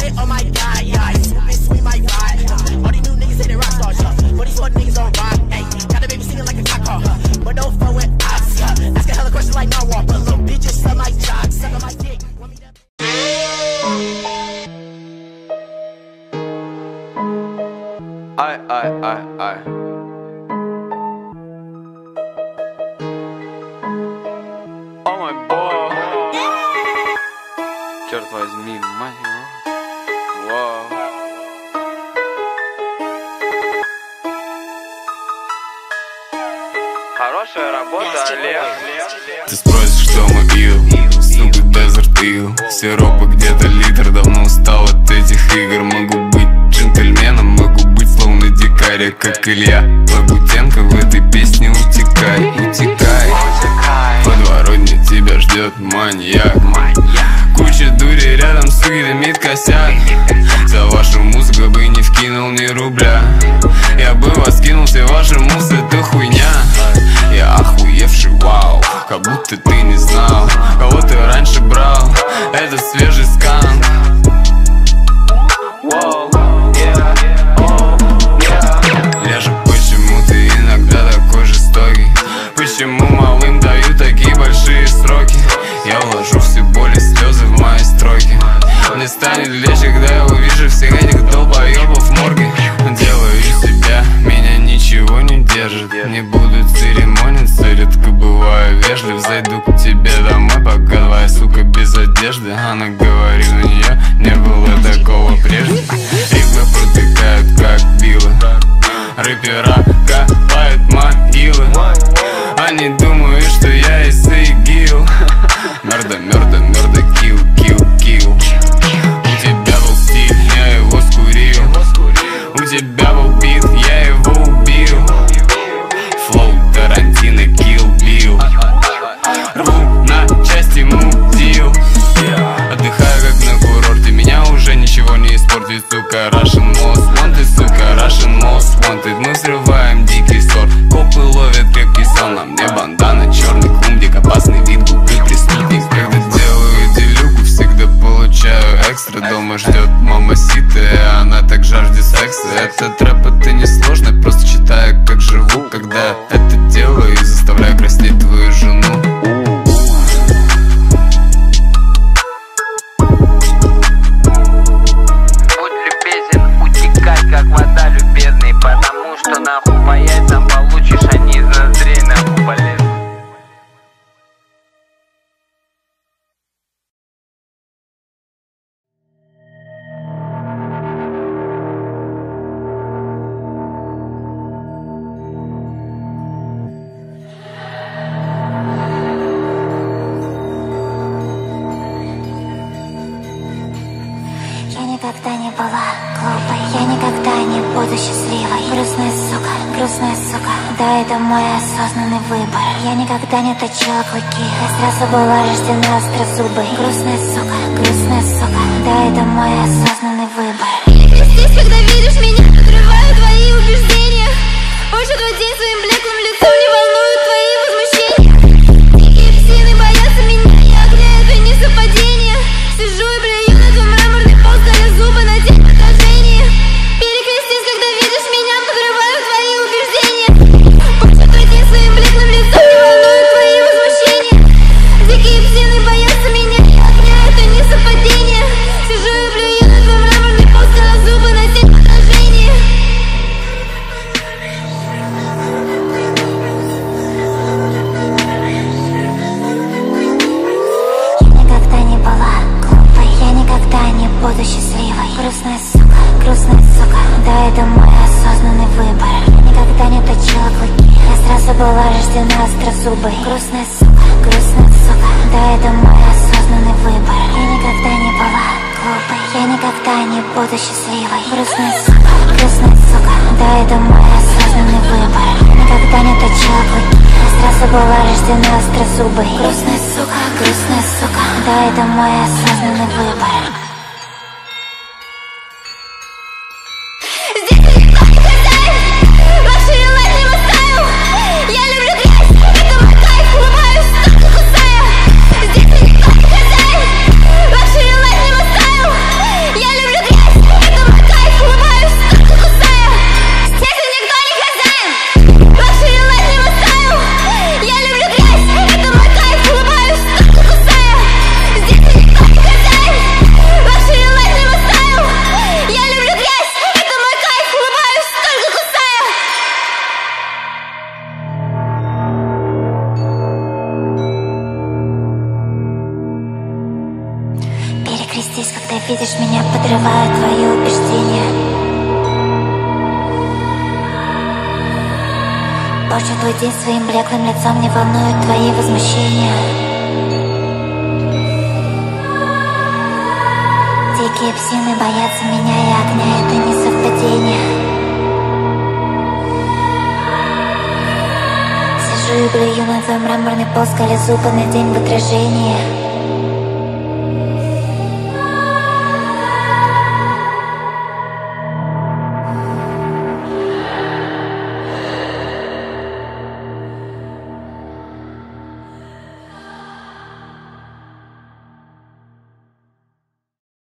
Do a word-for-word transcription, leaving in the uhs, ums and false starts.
it, oh my god, yeah. Swooping, swing my ride. All these new niggas say they rock stars, yeah. But these four niggas on rock, ayy. Got a baby singing like a cock call, but don't fuck with us, yeah. Ask a hella question like narwhal, but little bitches suck my jock, suck on my dick. Ай, ай, ай, ай. О мой бог. Черт возьми, мать его. Вау. Хорошая работа, Олег. Ты спросишь, что мы ил, сука, Desert Eagle. Сиропа где-то литр, давно устал от этих игр. Могу быть джентльменом, могу быть словно дикарь, как Илья Лагутенко в этой песне. Утекай, утекай, в подворотне тебя ждет маньяк. Куча дури рядом, суки, дымит косяк. За вашу музыку бы не вкинул ни рубля. Я бы вас кинул, все ваши музы, это хуйня. Я охуевший, вау, как будто ты не знал, кого ты раньше брал. Это свежий скан. Я же почему ты иногда такой жестокий? Почему малым дают такие большие сроки? Я вложу все боли, слезы в мои строки. Мне станет легче, когда я увижу всех этих долбоебов в морге. Делаю себя, меня ничего не держит. Не буду церемониться, редко бываю вежлив. Зайду к тебе домой, пока твоя сука без одежды. Она говорит, у нее не было такого прежде. Рифы протыкают как билы, рэпера копают могилы. Они думают, что я из ИГИЛ. Мёрда, мёрда, мёрда, килл, килл, килл. У тебя был стиль, я его скурил. У тебя был бит, я его убил. Флоу Тарантино, Kill Bill. Рву на части, мудил. Отдыхаю как на курорте, меня уже ничего не испортит. Сука, Russian Most Wanted, сука, Russian Most Wanted. Мы взрываем дикий сорт, копы ловят крепкий сон. На мне бандана, черный клумдик, опасный вид, глупый преступник. Когда делаю делюку, всегда получаю экстра. Дома ждет мама сита, и она так жаждет секса. Этот рэп это не сложно, просто читаю как живу. Когда это делаю и заставляю краснеть твою жену. Как вода, любезный, потому что нахуй по яйцам получишь, они из ноздрей нахуй полезут. Я никогда не была глупой, я никогда не буду счастливой. Грустная сука, грустная сука, да, это мой осознанный выбор. Я никогда не точила клыки, я сразу была рождена острозубой. Грустная сука, грустная сука, да, это мой осознанный выбор. Здесь, когда видишь меня, подрываю твои убеждения. Больше твой день своим блеклым лицом не волнуют твои возмущения. Дикие псины боятся меня, и огня это не совпадение. Сижу и блюю на твой мраморный пол, скаля зубы на день отражения. Перекрестись, когда видишь меня, подрываю твои убеждения. Больше твой день своим блеклым лицом не волнуют твои возмущения. Дикие псины боятся меня, и огня это не совпадение. Сижу и блюю на твой мраморный пол, скаля зубы на день отражения. Буду счастливой. Грустная сука, грустная сука, да, это мой осознанный выбор. Я никогда не точила клыки, я сразу была рождена острозубой. Грустная сука, грустная сука, да, это мой осознанный выбор. Я никогда не была глупой, я никогда не буду счастливой. Грустная сука, грустная сука, да, это мой осознанный выбор. Я никогда не точила клыки, я сразу была рождена острозубой. Грустная сука, грустная сука, да, это мой осознанный выбор. Я люблю меня, подрывая твои убеждения. Порчу твой день своим блеклым лицом, не волнуют твои возмущения. Дикие псины боятся меня и огня, это не совпадение. Сижу и блюю на твой мраморный пол, скали зубы на день в отражении.